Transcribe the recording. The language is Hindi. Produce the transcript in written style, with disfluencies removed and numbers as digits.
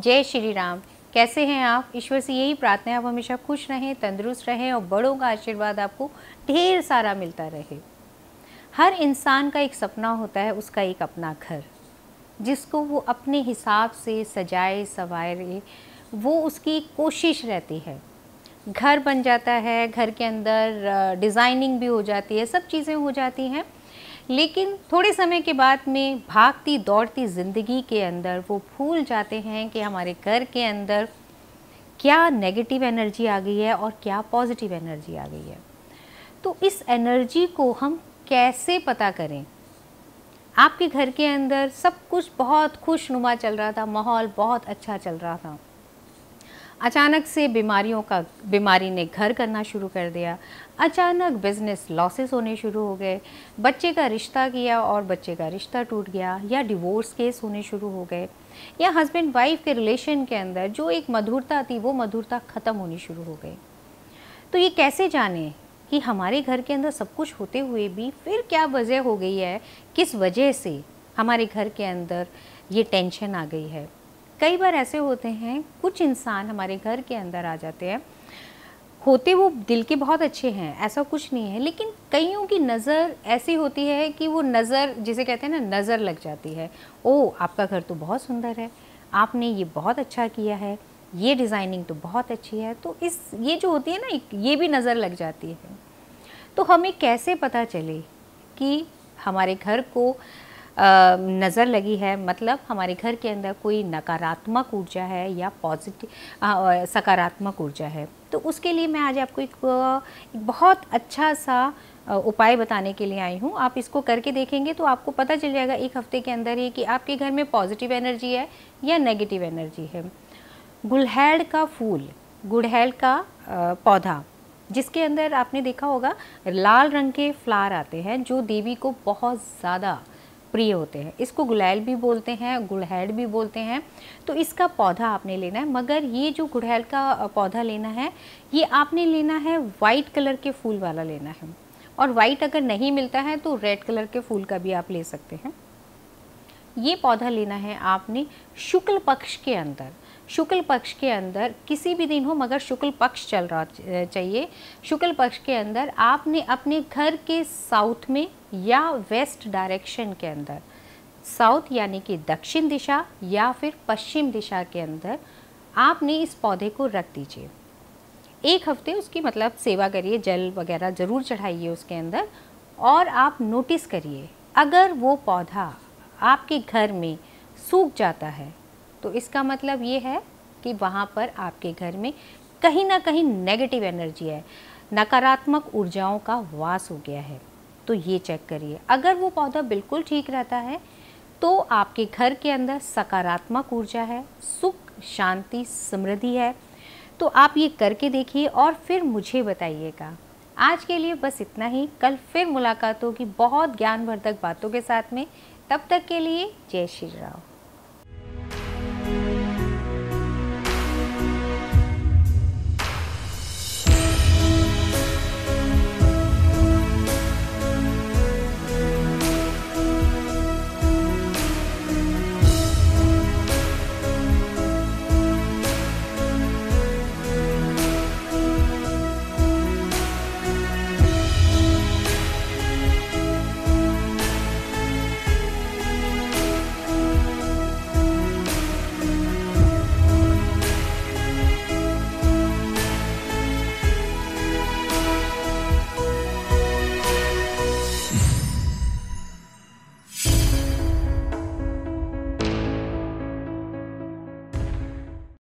जय श्री राम। कैसे हैं आप? ईश्वर से यही प्रार्थना है आप हमेशा खुश रहें, तंदुरुस्त रहें और बड़ों का आशीर्वाद आपको ढेर सारा मिलता रहे। हर इंसान का एक सपना होता है, उसका एक अपना घर, जिसको वो अपने हिसाब से सजाए संवारे, वो उसकी कोशिश रहती है। घर बन जाता है, घर के अंदर डिज़ाइनिंग भी हो जाती है, सब चीज़ें हो जाती हैं, लेकिन थोड़े समय के बाद में भागती दौड़ती ज़िंदगी के अंदर वो भूल जाते हैं कि हमारे घर के अंदर क्या नेगेटिव एनर्जी आ गई है और क्या पॉजिटिव एनर्जी आ गई है। तो इस एनर्जी को हम कैसे पता करें? आपके घर के अंदर सब कुछ बहुत खुशनुमा चल रहा था, माहौल बहुत अच्छा चल रहा था, अचानक से बीमारी ने घर करना शुरू कर दिया, अचानक बिजनेस लॉसेस होने शुरू हो गए, बच्चे का रिश्ता किया और बच्चे का रिश्ता टूट गया, या डिवोर्स केस होने शुरू हो गए, या हस्बैंड वाइफ के रिलेशन के अंदर जो एक मधुरता थी वो मधुरता ख़त्म होनी शुरू हो गई। तो ये कैसे जाने कि हमारे घर के अंदर सब कुछ होते हुए भी फिर क्या वजह हो गई है, किस वजह से हमारे घर के अंदर ये टेंशन आ गई है। कई बार ऐसे होते हैं, कुछ इंसान हमारे घर के अंदर आ जाते हैं, होते वो दिल के बहुत अच्छे हैं, ऐसा कुछ नहीं है, लेकिन कईयों की नज़र ऐसी होती है कि वो नज़र, जिसे कहते हैं ना, नज़र लग जाती है। ओ, आपका घर तो बहुत सुंदर है, आपने ये बहुत अच्छा किया है, ये डिज़ाइनिंग तो बहुत अच्छी है। तो ये जो होती है ना, ये भी नज़र लग जाती है। तो हमें कैसे पता चले कि हमारे घर को नज़र लगी है, मतलब हमारे घर के अंदर कोई नकारात्मक ऊर्जा है या पॉजिटिव सकारात्मक ऊर्जा है। तो उसके लिए मैं आज आपको एक बहुत अच्छा सा उपाय बताने के लिए आई हूँ। आप इसको करके देखेंगे तो आपको पता चल जाएगा एक हफ्ते के अंदर ही कि आपके घर में पॉजिटिव एनर्जी है या नेगेटिव एनर्जी है। गुड़हल का फूल, गुड़हल का पौधा, जिसके अंदर आपने देखा होगा लाल रंग के फ्लावर आते हैं जो देवी को बहुत ज़्यादा प्रिय होते हैं। इसको गुलाल भी बोलते हैं, गुड़हल भी बोलते हैं। तो इसका पौधा आपने लेना है, मगर ये जो गुड़हल का पौधा लेना है, ये आपने लेना है वाइट कलर के फूल वाला लेना है, और वाइट अगर नहीं मिलता है तो रेड कलर के फूल का भी आप ले सकते हैं। ये पौधा लेना है आपने शुक्ल पक्ष के अंदर। शुक्ल पक्ष के अंदर किसी भी दिन हो, मगर शुक्ल पक्ष चल रहा चाहिए। शुक्ल पक्ष के अंदर आपने अपने घर के साउथ में या वेस्ट डायरेक्शन के अंदर, साउथ यानी कि दक्षिण दिशा या फिर पश्चिम दिशा के अंदर आपने इस पौधे को रख दीजिए। एक हफ्ते उसकी मतलब सेवा करिए, जल वगैरह ज़रूर चढ़ाइए उसके अंदर, और आप नोटिस करिए अगर वो पौधा आपके घर में सूख जाता है तो इसका मतलब ये है कि वहाँ पर आपके घर में कहीं ना कहीं नेगेटिव एनर्जी है, नकारात्मक ऊर्जाओं का वास हो गया है। तो ये चेक करिए। अगर वो पौधा बिल्कुल ठीक रहता है तो आपके घर के अंदर सकारात्मक ऊर्जा है, सुख, शांति, समृद्धि है। तो आप ये करके देखिए और फिर मुझे बताइएगा। आज के लिए बस इतना ही। कल फिर मुलाकात होगी बहुत ज्ञानवर्धक बातों के साथ में। तब तक के लिए जय श्री राम।